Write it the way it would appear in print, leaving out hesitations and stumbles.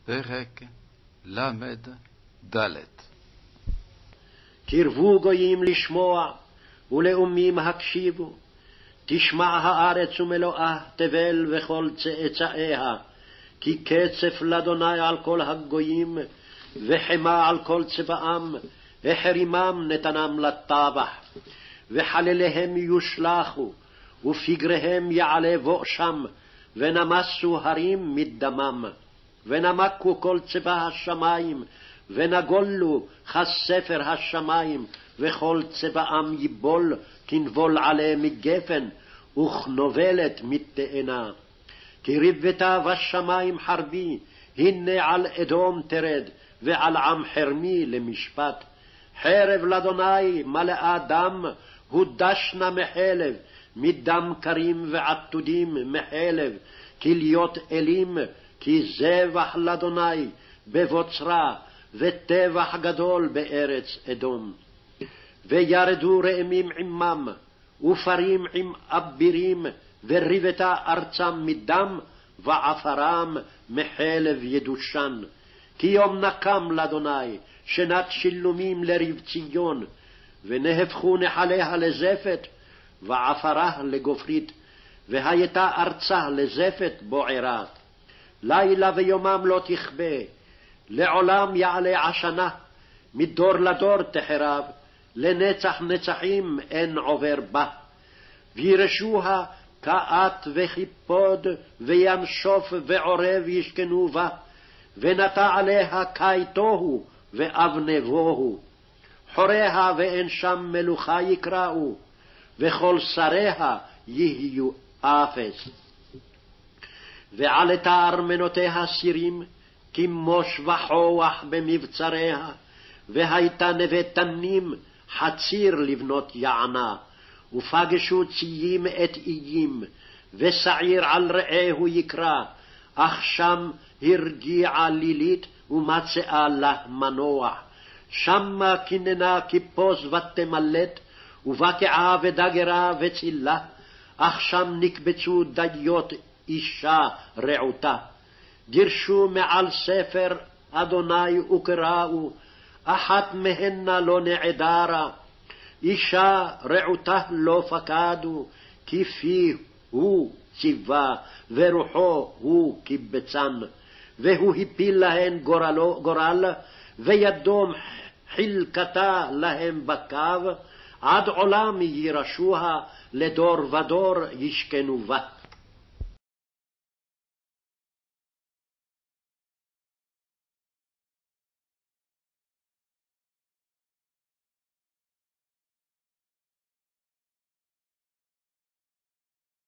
פרק ל"ד. קרבו גויים לשמוע, ולאומים הקשיבו. תשמע הארץ ומלואה, תבל וכל צאצאיה, כי קצף לאדוני על כל הגויים, וחמה על כל צבאם, החרימם נתנם לטבח. וחלליהם יושלחו, ופגריהם יעלה בואשם, ונמסו הרים מדמם. ונמקו כל צבא השמיים, ונגולו כספר השמיים, וכל צבאם יבול, כנבול עלה מגפן, וכנובלת מתאנה. כי ריבתה בשמיים חרבי, הנה על אדום תרד, ועל עם חרמי למשפט. חרב לאדוני מלאה דם, הודשנה מחלב, מדם קרים ועתודים מחלב, כליות אלים, כי זבח לאדוני בבוצרה, וטבח גדול בארץ אדום. וירדו רעמים עמם, ופרים עם אבירים, וריבתה ארצם מדם, ועפרם מחלב ידושן. כי יום נקם לאדוני, שנת שילומים לריב ציון, ונהפכו נחליה לזפת, ועפרה לגופרית, והייתה ארצה לזפת בוערה. לילה ויומם לא תכבה, לעולם יעלה עשנה, מדור לדור תחרב, לנצח נצחים אין עובר בה. וירשוה כעת וחיפוד, וינשוף ועורב ישכנו בה, ונטע עליה קי תוהו ואבנבוהו. חוריה ואין שם מלוכה יקראו, וכל שריה יהיו אפס. ועלתה ארמנותיה סירים, כמוש וחוח במבצריה, והייתה נווה תנים, חציר לבנות יענה, ופגשו ציים את איים, ושעיר על רעהו יקרא, אך שם הרגיעה לילית ומצאה לה מנוח. שמה כננה כפוס ותמלט, ובקעה ודגרה וצילה, אך שם נקבצו דיות אישה רעותה. דירשו מעל ספר אדוני וקראו, אחת מהנה לא נעדרה, אישה רעותה לא פקדו, כפי הוא ציווה, ורוחו הוא קיבצן. והוא הפיל להן גורל, וידום חלקתה להם בקו, עד עולם ירשוה, לדור ודור ישכנו בה.